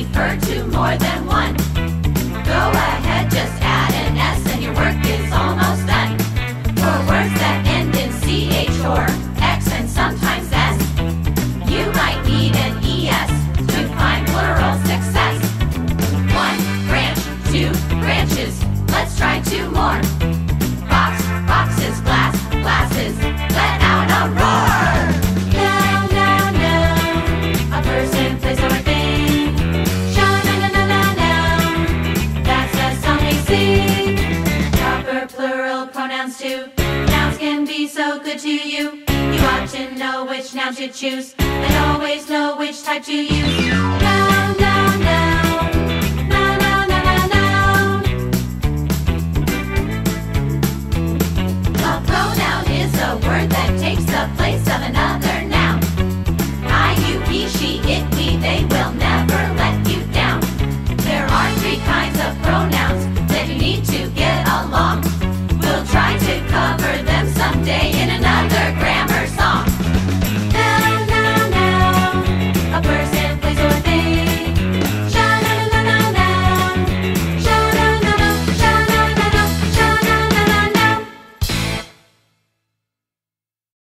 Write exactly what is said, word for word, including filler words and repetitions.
refer to more than one. Go ahead, just add an S and your work is almost done. For words that end in C H or X and sometimes S, you might need an E S to find plural success. One branch, two branches, let's try two more. Box, boxes, glass, glasses, let out a roar. Now, now, now, a person, place, or thing. Sha-na-na-na-na-now, that's the song we sing. Proper plural pronouns too. Nouns can be so good to you. You ought to know which noun to choose and always know which type to use.